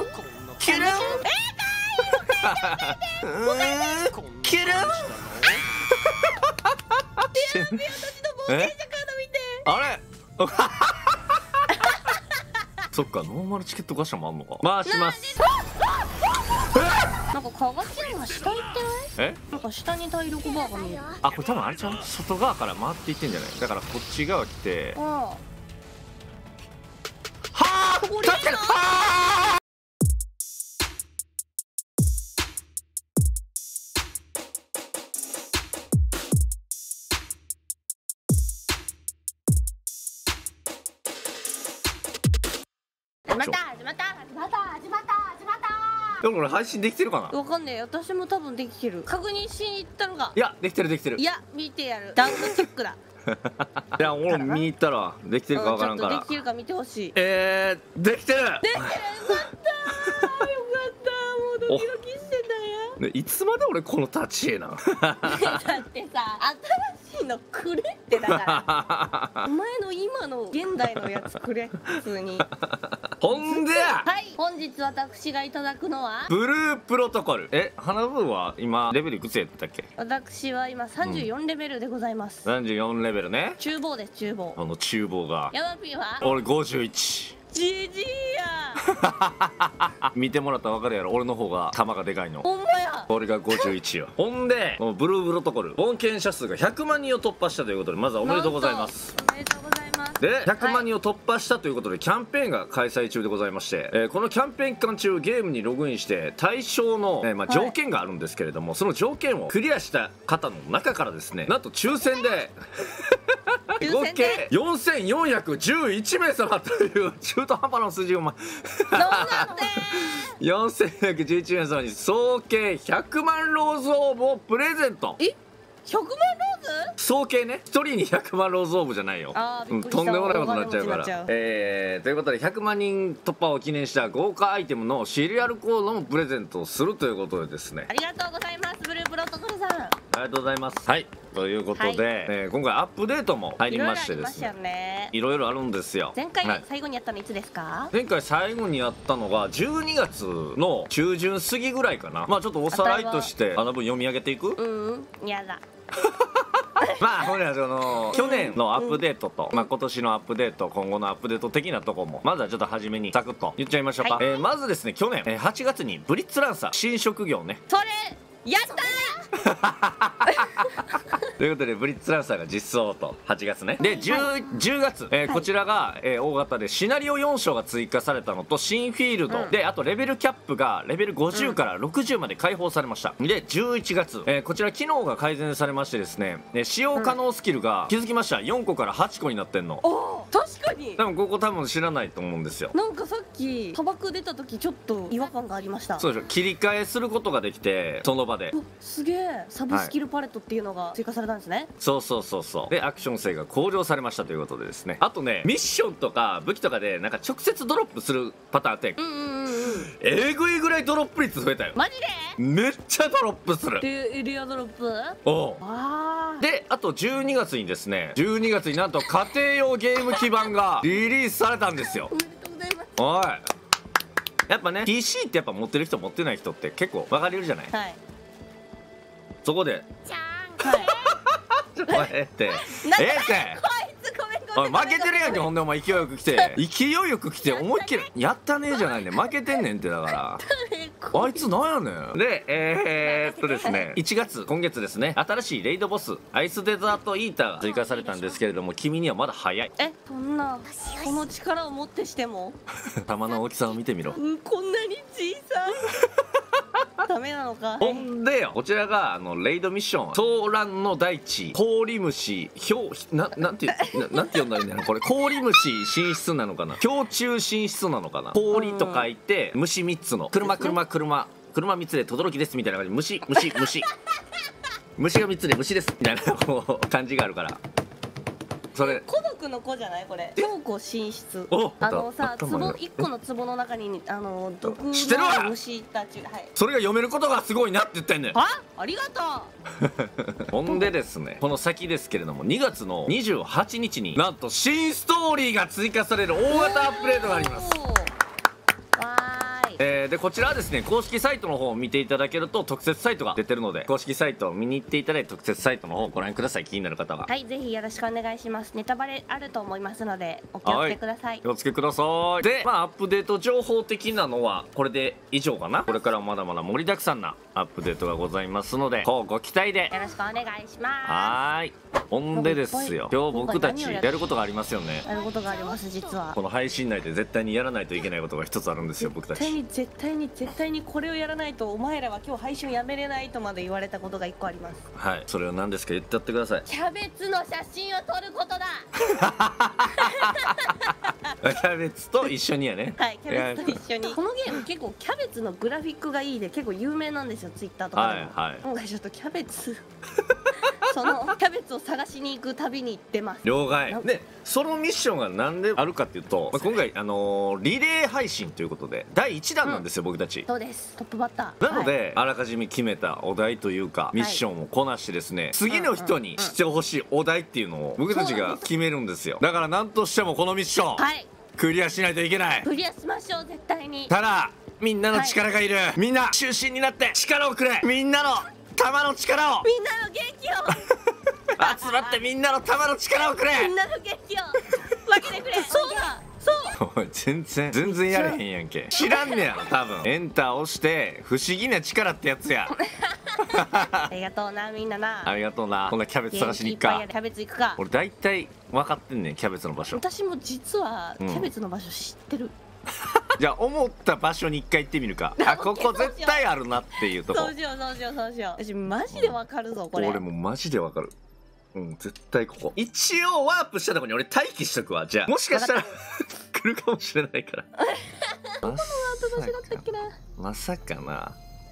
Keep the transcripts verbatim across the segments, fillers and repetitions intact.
キュルンキュルンえあれそっか、ノーマルチケットガシャもあんのか。回します。 なんかかがちゃんが下行ってない？ え？ なんか下に体力バーが見える。 あ、これ多分あれちゃう？外側から回っていってんじゃない？だからこっち側来て。 ああ。 はあ！助ける！はあ！ 始まった始まった始まった始まった始まった。 でもこれ配信できてるかな？ わかんねえ。私も多分できてる。確認しに行ったのが。 いや、できてるできてる。 いや、見てやる。ダウンロチェックだ。 いや、俺も見に行ったらできてるかわからんから。 ちょっとできてるか見てほしい。 えー、できてる。 できてる。よかった。よかった。もうドキドキしてたよ。 ね、いつまで俺この立ち絵なの？ だってさ、新しいのくれってだから。お前の今の現代のやつくれ、普通に。 ほんでや。 はい、本日私がいただくのはブループロトコル。え、花ブーは今レベルいくつやってたっけ？ 私は今さんじゅうよんレベルでございます。 さんじゅうよんレベルね。 厨房です、厨房。 あの厨房が。 ヤマピーは俺ごじゅういち。 ジジイや。 見てもらったら分かるやろ、俺の方が弾がでかいの。 ほんまや。 俺がごじゅういちよ。ほんでこのブループロトコル冒険者数がひゃくまんにんを突破したということで、まずはおめでとうございます。 おめでとうございます。 でひゃくまんにんを突破したということで、キャンペーンが開催中でございまして、えーこのキャンペーン期間中ゲームにログインして対象の、えーまあ、条件があるんですけれども、その条件をクリアした方の中からですね、なんと抽選で合計よんせんよんひゃくじゅういちめい様という中途半端な数字を、ま、 どうなってよんせんよんひゃくじゅういちめい様に総計ひゃくまんローズオーブをプレゼント。 え、ひゃくまんローズ？ 総計ね、ひとりにひゃくまんローズオーブじゃないよ。 あー、びっくりした。 うん、とんでもないことになっちゃうから大金持ちになっちゃう。 えー、ということでひゃくまんにん突破を記念した豪華アイテムのシリアルコードもプレゼントをするということでですね。 ありがとうございます、ブループロトコルさん。 ありがとうございます。はい、ということで、 はいえー今回アップデートも入りいろいろましてですありましたよね、 ね。 いろいろあるんですよ。 前回、 はい最後にやったのいつですか？ 前回最後にやったのがじゅうにがつの中旬過ぎぐらいかな。まあちょっとおさらいとしてあの分読み上げていく。 うんうん、やだ。 まあほらその去年のアップデートと、まあ、今年のアップデート、今後のアップデート的なとこもまずはちょっと初めにサクッと言っちゃいましょうか。 はい、 えーまずですね、去年、えーはちがつにブリッツランサー新職業ね。 それやったということでブリッツランサーが実装とはちがつね。で 10, 10月、えーはいこちらが、えー大型でシナリオよん章が追加されたのと新フィールド、 うんであとレベルキャップがレベルごじゅうからろくじゅうまで解放されました。でじゅういちがつ、えーこちら機能が改善されましてですね、えー使用可能スキルが気づきました、よんこからはちこになってんの。 おー、確かに。 多分ここ多分知らないと思うんですよ。 なんかさっき砂漠出た時ちょっと違和感がありました。 そうでしょ、切り替えすることができてその場で。 お、すげえ。サブスキルパレットっていうのが追加されたんですね。 そうそうそうそう。でアクション性が向上されましたということでですね、あとねミッションとか武器とかでなんか直接ドロップするパターンってうんうんうんうん。 えぐいぐらいドロップ率増えたよ。 マジで？ めっちゃドロップする。 でエリアドロップ？ おうああ。 であとじゅうにがつにですね、じゅうにがつになんと家庭用ゲーム基盤がリリースされたんですよ。 おめでとうございます。 おい、やっぱね ピーシー ってやっぱ持ってる人持ってない人って結構分かれるじゃない。 はい。 そこでじゃーん。はい。 ちょっとええってえなんえってこいつごめんごめん。 おい負けてるやんけ。ほんでお前勢いよく来て勢いよく来て思いっきりやったねじゃないねん、負けてんねんって。だからあいつなんやねん。でえー、っとですねいちがつ、今月ですね、新しいレイドボスアイスデザートイーターが追加されたんですけれども、君にはまだ早い。 え、そんなこの力をもってしても弾の大きさを見てみろ。 うん、こんなに小さいダメなのか。 ほんでよ、こちらがあのレイドミッション、ソーランの大地、氷虫、氷ななんてななんて呼んだらいいんだろうこれ。氷虫進出なのかな、氷柱進出なのかな。氷と書いて虫みっつの車車車車みっつで轟ですみたいな感じで、虫虫虫虫がみっつで虫ですみたいなこう感じがあるから、それ孤独の子じゃないこれ。強固進出。 おあのさ、 頭が壺一個の壺の中にあの毒の知ってるわ虫たち。はい。 それが読めることがすごいなって言ってんねん。 あ、ありがとほんでですね、この先ですけれどもにがつのにじゅうはちにちになんと新ストーリーが追加される大型アップデートがあります。 おーわーい。 。 えー、でこちらはですね公式サイトの方を見ていただけると特設サイトが出てるので、公式サイトを見に行っていただいて特設サイトの方をご覧ください。気になる方ははい、ぜひよろしくお願いします。ネタバレあると思いますのでお気をつけください。 気をつけください。でまあアップデート情報的なのはこれで以上かな。これからまだまだ盛りだくさんなアップデートがございますのでこうご期待で。 よろしくお願いしまはーい。ほんでですよ、今日僕たちやることがありますよね。 す。やることがあります実は。 この配信内で絶対にやらないといけないことが一つあるんですよ僕たち。 絶対に絶対に絶対にこれをやらないとお前らは今日配信をやめれないとまで言われたことが一個あります。 はい、それは何ですか、言ってやってください。 キャベツの写真を撮ることだ。 キャベツと一緒にやね。 はい、キャベツと一緒に。このゲーム結構キャベツのグラフィックがいいで結構有名なんですよ、ツイッターとかでも。 はいはい。 今回ちょっとキャベツそのキャベツを探しに行く旅に出ます。 了解。でそのミッションが何であるかっていうと、まあ、今回あのーリレー配信ということでだいいちだんなんですよ、うん、僕たち。 そうです、トップバッターなので、はい、あらかじめ決めたお題というかミッションをこなしてですね、はい、次の人にしてほしいお題っていうのを僕たちが決めるんですよ。だから何としてもこのミッション、はい、クリアしないといけない。 クリアしましょう絶対に。 ただみんなの力がいる、はい、みんな中心になって力をくれ。みんなの玉の力を、 みんなの元気を集まってみんなの玉の力をくれ。 みんなの元気を分けてくれ。そうだそう。 おい全然全然やれへんやんけ。知らんねやろ多分。エンター押して不思議な力ってやつや。 ありがとうなみんなな。 ありがとうな。こんなキャベツ探しに行くか。 キャベツ行くか。 俺大体分かってんねんキャベツの場所。 私も実はキャベツの場所知ってる、うんじゃあ思った場所に一回行ってみるか。あ、ここ絶対あるなっていうとこ。 そうしようそうしようそうしよう。私マジでわかるぞこれ。 俺もマジでわかる。うん絶対ここ。一応ワープしたとこに俺待機しとくわ。じゃあもしかしたら来るかもしれないから。 どこのワープ場所だったっけな。 まさかな。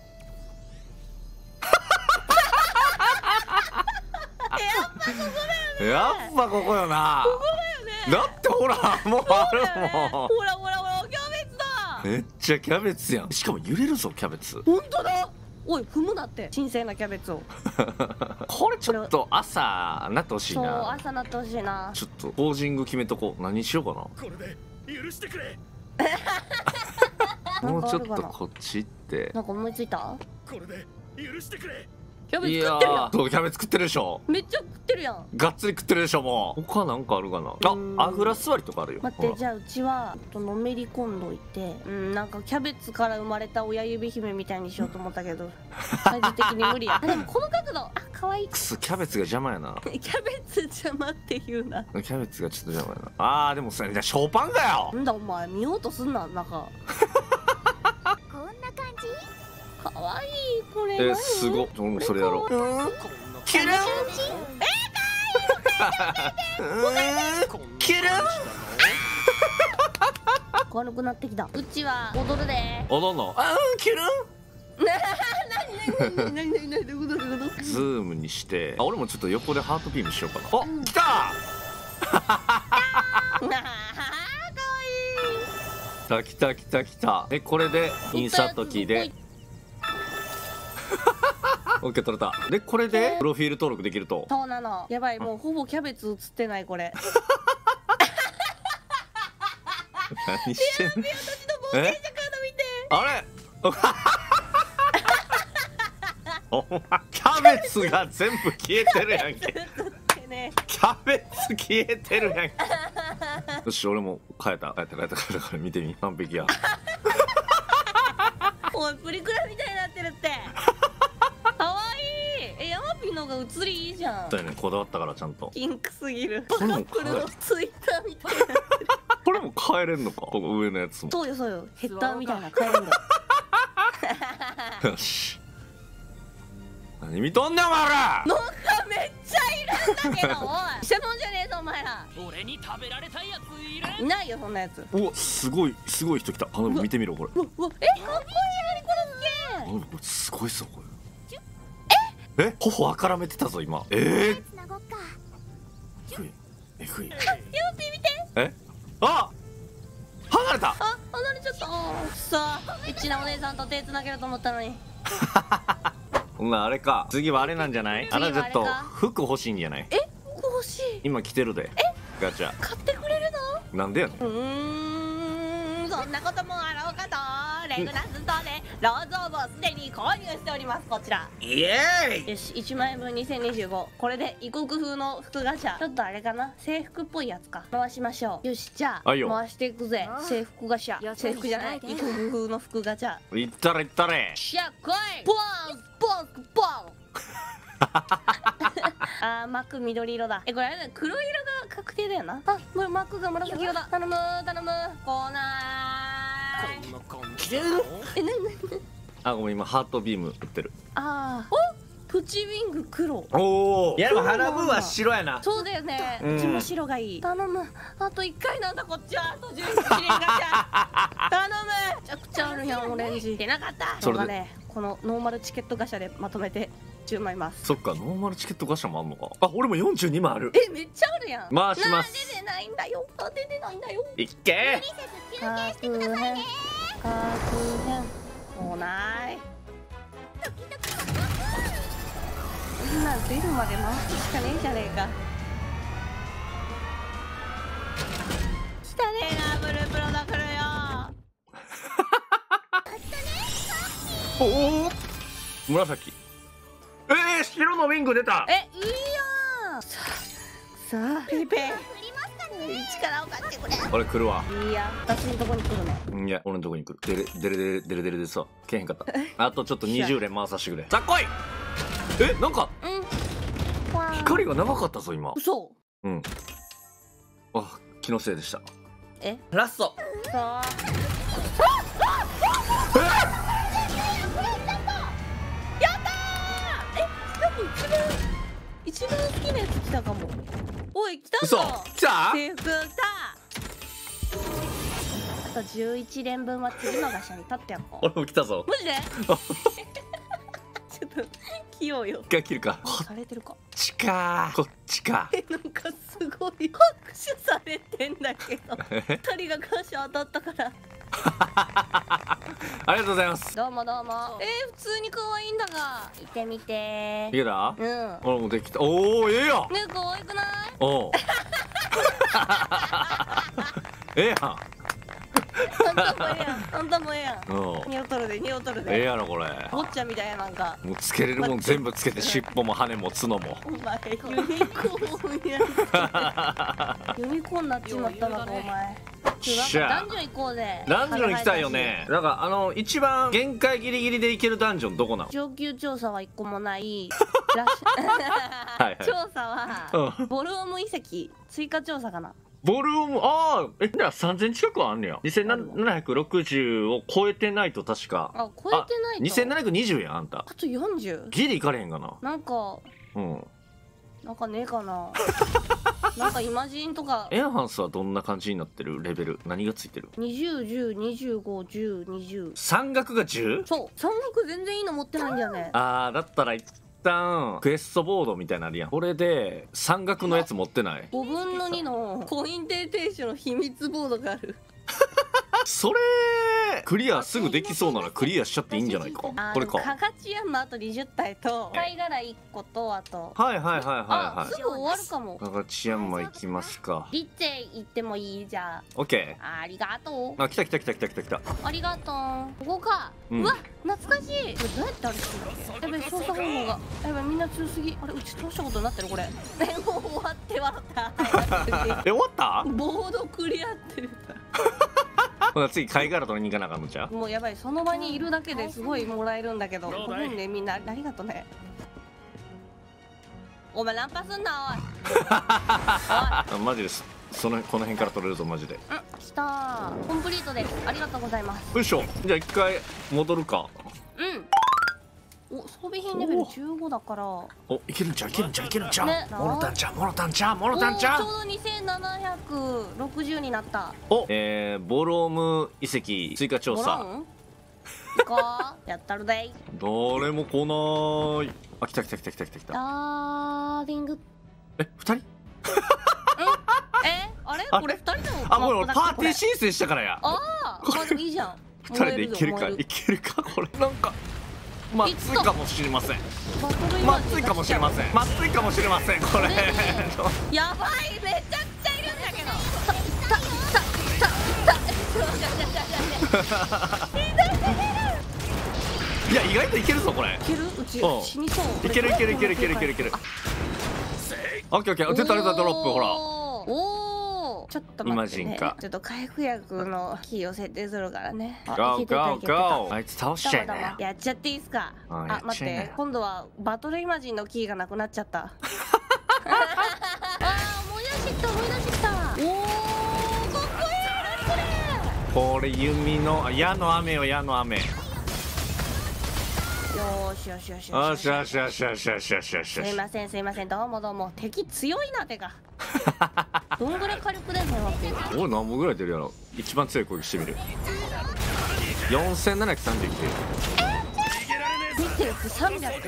やっぱここよな。 ここだよね。 だってほらもうあるもん。 ほらほらほらキャベツだ。 めっちゃキャベツやん。しかも揺れるぞキャベツ。 本当だ。おい踏むなって新鮮なキャベツを。 これちょっと朝なってほしいな。 そう朝なってほしいな。 ちょっとポージング決めとこう。何しようかな。 これで許してくれ。 もうちょっとこっち行って。 なんか思いついた。 これで許してくれ。 キャベツ食ってるやん。 そうキャベツ食ってるでしょ。 めっちゃ食ってるやん。 がっつり食ってるでしょ。もう他なんかあるかな。あ、あぐら座りとかあるよ。 待ってじゃあうちはちょっとのめり込んどいて、うんなんかキャベツから生まれた親指姫みたいにしようと思ったけどサイズ的に無理や。でもこの角度あ可愛い。 くそキャベツが邪魔やな。 キャベツ邪魔って言うな。 キャベツがちょっと邪魔やな。あーでもそれじゃショーパンかよ。 なんだお前見ようとすんな中。こんな感じ。可愛いこれ。 えすごっ。俺もそれやろう。キュルン。 えキュルン。 軽くなってきた。うちは踊るで。 踊んの。あーキュルン。 なになになになになにどこどこどこ。 ズームにして。あ俺もちょっと横でハートビームしようかな。お来た。来た来た来た。えこれでインサートキーで。オッケー取れた。でこれでプロフィール登録できると。 そうなの。やばいもうほぼキャベツ映ってないこれ。 何してんの。 私の冒険者カード見て。 あれ。お前キャベツが全部消えてるやんけ。キャベツ消えてるやんけ。よし俺も変えた変えた変えた変えたから見てみ。完璧や。 おいプリクラみたいになってるって。かわいい。えヤマピーのが映りいいじゃん。 だよねこだわったからちゃんと。 ピンクすぎる。 これもこれのツイッターみたいになってる。 これも変えれんのか。この上のやつも。 そうよそうよヘッダーみたいな変えるんだよ。 よし。何見とんねんお前ら。 なんかめっちゃいるんだけど。おい偽物じゃねえぞお前ら。 俺に食べられたいやついる。 いないよそんなやつ。 おすごいすごい人来た。あの見てみろこれ。 うわうわえかっこいい何このあこれすごいっすよこれ。ええ頬あからめてたぞ今。えええぐいえぐい。 ヤマピー見て。 えあ離れた。 あ離れちゃった。さあエッチなお姉さんと手つなげると思ったのに。 ほんならあれか。次はあれなんじゃない。あ次はあれからちょっと服欲しいんじゃない。 え服欲しい。 今着てるで。ガチャ。 買ってくれるの。 なんでやの。 うーんそんなこともあろうかとレグナス島でローズオーブをすでに購入しております。こちらイエーイ。 よし、いちまんえんぶんにせんにじゅうご。これで異国風の服ガチャ、ちょっとあれかな、制服っぽいやつか。回しましょう。よし、じゃあはいよ回していくぜ。制服ガチャ、制服じゃない、異国風の服ガチャ。 いったれいったれ。 しゃっこいポンポンポンあー、幕緑色だ。え、これあれだよ、黒色が確定だよな。あ、これ幕が紫色だ。頼む頼む、来ないこんな感じ。え、なになに。 あ、ごめん、今ハートビーム打ってる。 あー、お、プチウィング黒。 おお。いやでも花ブは白やな。 そうだよね、 うんうちも白がいい。頼む、あといっかいなんだこっちは。あとじゅういちねんガチャ頼む。めちゃくちゃあるやん、オレンジ出なかった。それがね、このノーマルチケットガチャでまとめてじゅうまいます。 そっか、ノーマルチケットガシャもあんのか。あ、俺もよんじゅうにまいある。 え、めっちゃあるやん。 回します。 なんで出ないんだよ、あ、出てないんだよ。 いっけカーク編、カーク編、来ない。こんなん出るまで回すしかねえじゃねえか。来たねえな、ブループロダクルよ。 おお。紫。えー、白のウィング出た。 え、いいやん。さあ、さあ、ペイペイ力を貸してくれ。 俺来るわ。 いいや、私のとこに来るね。 いや、俺のとこに来る。デレデレデレデレデレでさ、けえへんかった。あとちょっとにじゅう連回させてくれ。さあ来い。え、なんかうん。 光が長かったぞ今。 嘘。 うん。あ、気のせいでした。 え、 ラスト。 さあ。やったー。え、しかも一番一番好きなやつ来たかも。おい、来た嘘。 ぞ。 来た。 制服来た。あとじゅういちれんぶんは次のガシャに立ってやこう。 俺も来たぞ。 マジでちょっと器用よ。 一回切るか。 されてるか。 こっちか。こっちか。 え、なんかすごい拍手されてんだけど二人がガシャ当たったからありがとうございます。 どうもどうも。えー、普通に可愛いんだが。見てみていけた？ うん。 俺もできた。おお、ええやん。 ね、可愛くない？ おう。ええやん。 あんたもええやん。あんたもええやん。 おう。 匂うとるで、匂うとるで。 ええやろこれ。 坊ちゃんみたいやなんか。 もうつけれるもん全部つけて、尻尾も羽も角も。 お前ユニコーンやん。ユニコーンなっちまったのかお前。ちょ、なんかダンジョン行こうぜ。 ダンジョン行きたいよね。だからあの一番限界ギリギリで行けるダンジョンどこなの？ 上級調査は一個もないラッシュはいはい調査はボルオム遺跡追加調査かな。 ボルオム、ああ、え、じゃあさんぜん近くはあんねや。にせんななひゃくろくじゅうを超えてないと確か。 あ、超えてないとにせんななひゃくにじゅうやん、あんた。 あとよんじゅう。 ギリ行かれへんかな。 なんかうん。 なんかねえかな。なんかイマジンとかエンハンスはどんな感じになってるレベル？何がついてる？ にじゅう、じゅう、にじゅうご、じゅう、にじゅう。 山岳が じゅう？ そう、山岳全然いいの持ってないんだよね。 あー、だったら一旦クエストボードみたいなのあるやん。これで山岳のやつ持ってない？ ごぶんのにのコイン定定種の秘密ボードがある。 それクリアすぐできそうならクリアしちゃっていいんじゃないか。 あこれか。 カガチヤンマあとにじゅったいと貝殻いっことあとはいはいはいはいあ、 はい。 すぐ終わるかも。 ガガチヤンマ行きますか。 リッチェ行ってもいいじゃん。 オッケありがとう。 ー。あ、来た来た来た来た来た来た。 ありがとう。ここか。 ううんわ、懐かしい。これどうやって歩くの？やべえ、操作方法が。やべえ、みんな強すぎ。あれ、うち倒したことになってるこれ。え、もう終わって笑った。 え、終わった？ ボードクリアってる。 ほな次貝殻取りに行かなあかんのちゃう？ もうやばい、その場にいるだけですごいもらえるんだけど。ごめんね、みんなありがとうね。お前ナンパすんなおい。おい。 マジです。そのこの辺から取れるぞマジで。 うん、来たー。コンプリートです。ありがとうございます。 よいしょ。じゃあ一回戻るか。 うんお、装備品レベルじゅうごだからお、いけるんちゃういけるんちゃういけるんちゃう、 ねモロタンちゃうモロタンちゃうモロタンちおー、 ゃう。 ちょうどにせんななひゃくろくじゅうになった。 お、えー、ボローム遺跡追加調査。 ボロン行こう。やったるでい。 誰も来ない。あ、来た来た来た来た来た来た。 ダーリング。 え、二人？ え、あれあれこれ二人でもあ、もう俺パーティーこれ申請したからや。 ああ、まあでもいいじゃん。 二人でいけるか燃えいけるかこれ。なんかまずいかもしれません。 バトルイまマージずいかもしれません。まずいかもしれませんこれ。 やばい、めちゃくちゃいるんだけど。たたたたた。 いや意外といけるぞこれ。 いける？うちうん死にそう。 いけるいけるいけるいけるいけるいける。オッケーオッケー。出た出たドロップほら。 おお。ちょっと待ってね。 イマジンかちょっと回復薬のキーを設定するからね。あゴーいけてたいゴけてたーゴー。あいつ倒しちゃえだまだね。 まやっちゃっていいっすか？ あやあ、待っっちゃいなよて、今度はバトルイマジンのキーがなくなっちゃった。あー、思い出してきた思い出してきた。おお、かっこいい。何これ。 これ弓の矢の雨よ矢の雨。 よーしよしよしよしよしよしよしよしよしよし。 すいませんすいません、どうもどうも。敵強いなてか。どんぐらい火力出んのよっていう。 おい何本ぐらい出るやろ。一番強い攻撃してみる。よんせんななひゃくさんじゅうきゅう。 ビッテルスさんびゃく。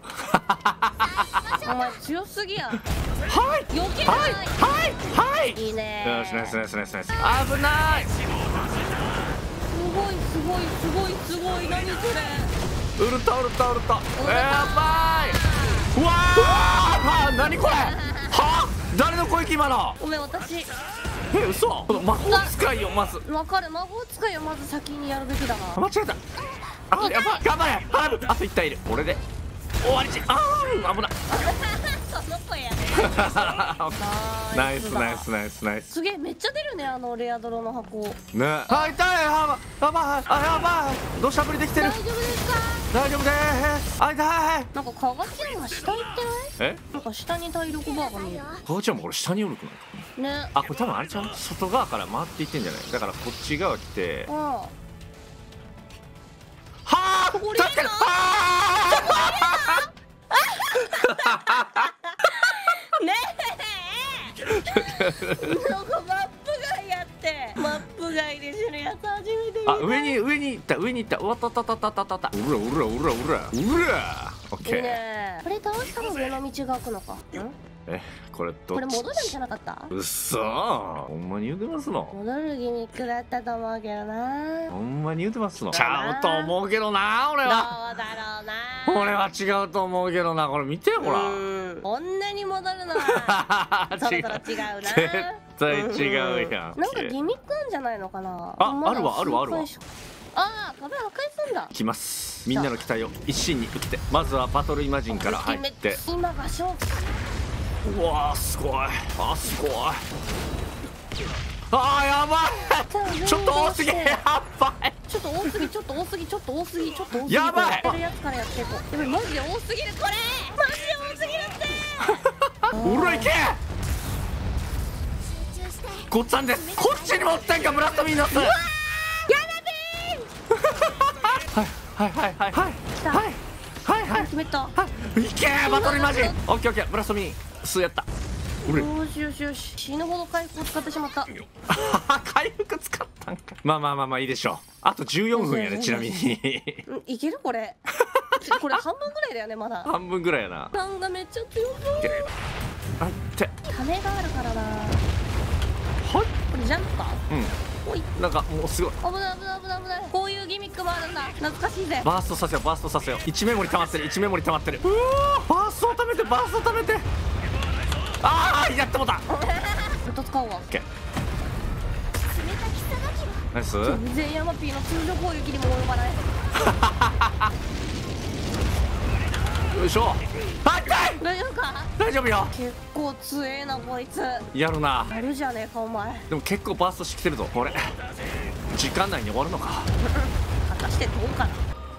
お前強すぎや。 はい避けない。 はいはいはい。 いいね。 よしナイスナイスナイスナイス。危ない。 すごいすごいすごいすごい。何それ。 ウルトウルトウルト。えー、やばい。うわー何これ。は誰の攻撃今の。 ごめん私。 え嘘。この魔法使いよまず。 わかる、魔法使いをまず先にやるべきだな。 間違えた。あやばい頑張れ。ああといち体いる。俺で終わりじ。あー危ない。 その声やね。 ナイスナイスナイスナイス。 すげえめっちゃ出るね、あのレアドロの箱。 ね。あ痛い。やばいやばいあやばい。土砂降りできてる。 大丈夫ですか？ 大丈夫でーす。あ痛い。 なんかカガチャンが下行ってない？ えなんか下に体力バーが見える。 かおちゃんもこれ下におるくない。 ね。 あこれ多分あれちゃん外側から回っていってんじゃない。だからこっち側来てうん。 はあここにいるの？ 助かる。あねえ。なんかマップ外やって。マップ外で死ぬやつ初めて見た。 あ上に上に行った上に行った。うわたたたたたたた。うらうらうらうらうら。オッケいいー。 ね。これ倒したら上の道が開くのか。ん？ えこれどっち。 これ戻るんじゃなかった？ うっそー。ほんまに言うてますの。 戻るギミックだったと思うけどな。 ほんまに言うてますの。ちだなゃうと思うけどな俺どうは。 だろうな。 俺は違うと思うけどな。これ見てほら。 うーんこんなに戻るのはそろそろ違うな。 絶対違うやん。 なんかギミックなんじゃないのかな。 あまだあるわあるわあるわ心配しああ、壁破壊すんだ。 きます。みんなの期待を一身に受けて、まずはバトルイマジンから入って。 今が勝負。 うわーすごい。あすごい。あーやばい。ちょっと多すぎ。やばい。 ちょっと多すぎ、ちょっと多すぎ、ちょっと多すぎ、ちょっと多すぎ。 やばい。 やってるやつからやっていこう。やばい、マジで多すぎるこれ。マジで多すぎるって。 うらいけ。ごっつぁんです。こっちにもおったんかブラストミーノス。 やだべはいはいはいはいはいたはいはいはいー。決めた。 はい。いけーバトルイマジン。オッケーオッケーブラストミースやった。うれ。 よしよしよし。死ぬほど回復を使ってしまった。 回復使ったんか。まあまあまあまあいいでしょう。あとじゅうよんふんやねちなみに。 んいけるこれ。ちこれ半分ぐらいだよねまだ。 半分ぐらいやな。 なんがめっちゃ強そう。 あってためがあるからな。 はい。 これジャンプか。 うおい。 んなんかもうすごい。 危ない危ない危ない危ない。こういうギミックもあるんだ。懐かしいぜ。 バーストさせようバーストさせよう。いちメモリ溜まってるいちメモリ溜まってる。うわーバーストを溜めてバーストを溜めて。ああやってもうた。 ずっと使うわ。 オッケーナイス。 全然ヤマピーの通常攻撃にも及ばない。 よいしょ。あ痛い。 大丈夫か。 大丈夫よ。 結構強えなこいつ。 やるな。 やるじゃねえかお前。 でも結構バーストしてきてるぞこれ。時間内に終わるのか。 果たしてどうかな。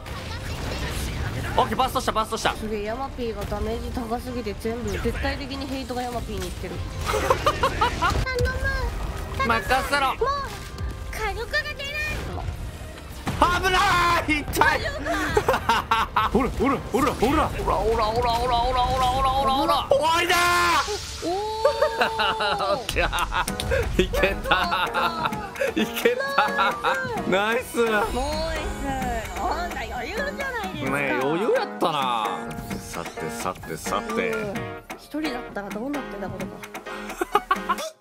オッケーバーストしたバーストした。 すげえヤマピーがダメージ高すぎて全部絶対的にヘイトがヤマピーにいってる。頼む。 任せろ。 もう火力が出ない。 危ない痛い。ほらほらほらほらほらほらほらほらほらほらほらほらほらほら終わりだー。 おおっしゃーいけたいけたナイス。 おナイス。なんだ余裕じゃないですか。 ね余裕やったな。さてさてさて一人だったらどうなってたことか。